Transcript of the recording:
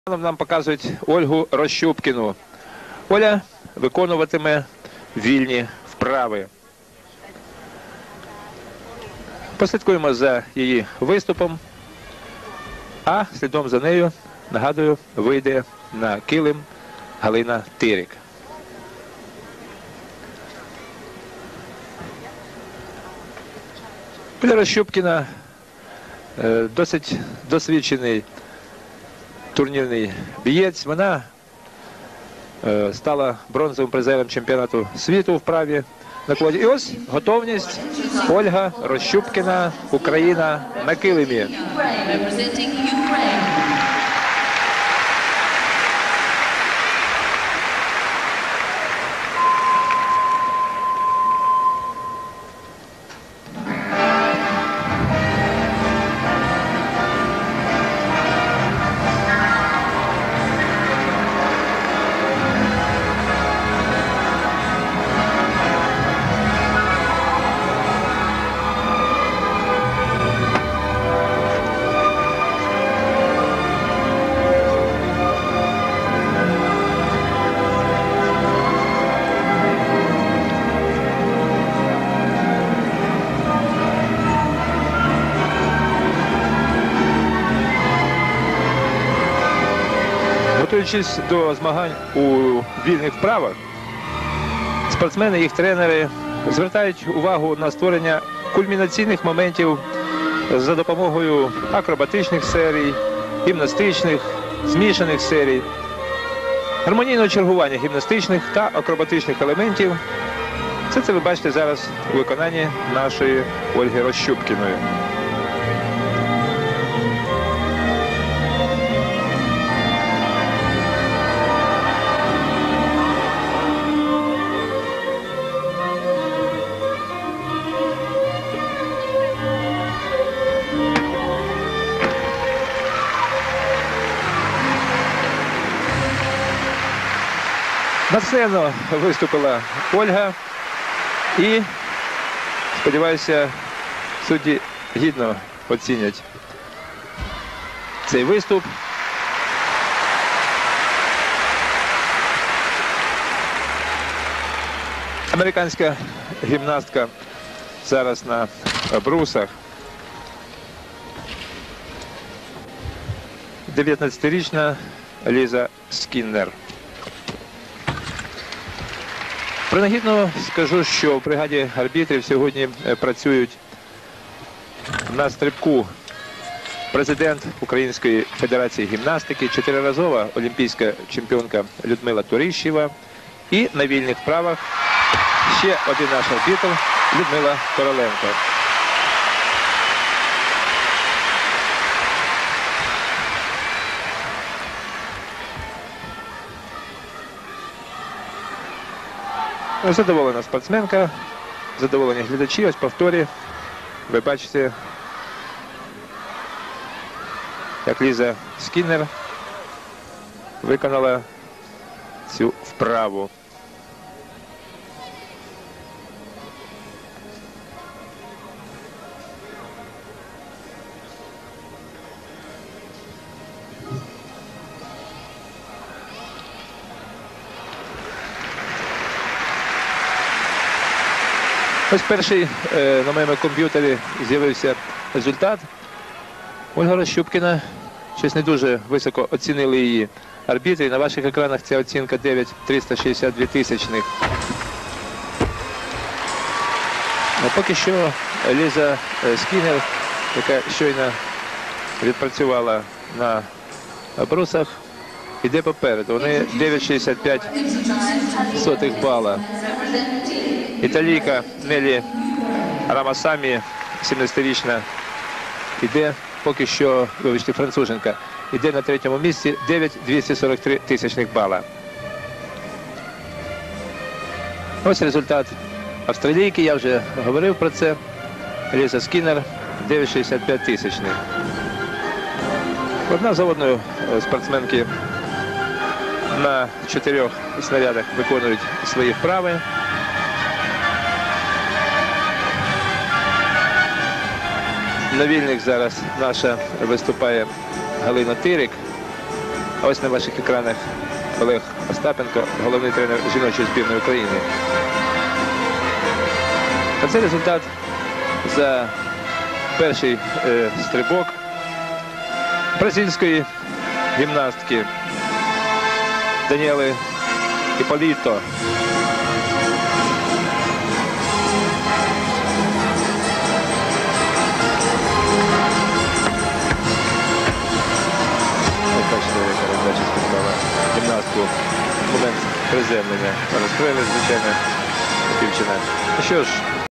Нам показують Ольгу Рощупкіну. Оля виконуватиме вільні вправи. Послідкуємо за її виступом, а слідом за нею, нагадую, вийде на килим Галина Тирик. Оля Рощупкіна досить досвідчений турнірний бієць. Вона стала бронзовим призером чемпіонату світу в вправі на коді. І ось готовність. Ольга Рощупкіна, Україна на килимі. Готуючись до змагань у вільних вправах, спортсмени і їх тренери звертають увагу на створення кульмінаційних моментів за допомогою акробатичних серій, гімнастичних, змішаних серій, гармонійного чергування гімнастичних та акробатичних елементів. Все це ви бачите зараз у виконанні нашої Ольги Рощупкіної. На сцену виступила Ольга і, сподіваюся, судді гідно оцінять цей виступ. Американська гімнастка зараз на брусах. 19-річна Ліза Скіннер. Принагідно скажу, що в бригаді арбітрів сьогодні працюють на стрибку президент Української федерації гімнастики, 4-разова олімпійська чемпіонка Людмила Турищева і на вільних вправах ще один наш арбітр Людмила Короленко. Задоволена спортсменка, задоволені глядачі. Ось повторі. Ви бачите, як Ліза Скіннер виконала цю вправу. Ось перший на моєму комп'ютері з'явився результат. Ольга Рощупкіна, щось не дуже високо оцінили її арбітри. На ваших екранах ця оцінка 9,362 тисячних. Поки що Ліза Скіннер, яка щойно відпрацювала на брусах, іде попереду. Вони 9,65 бала. Італійка Нелі Рамасамі, 17-річна, іде поки що, вибачте, француженка, іде на третьому місці, 9,243 тисячних бала. Ось результат австралійки, я вже говорив про це. Ліза Скіннер, 9,65 тисячних. Одна за одною спортсменки на 4 снарядах виконують свої вправи. На вільних зараз наша виступає Галина Тирик. А ось на ваших екранах Олег Остапенко, головний тренер жіночої збірної України. А це результат за перший стрибок бразильської гімнастки Даніели Іполіто. Бачите, передача співпала гімнастку. Момент приземлення. Розкрили, звичайно, дівчина. Ну що ж,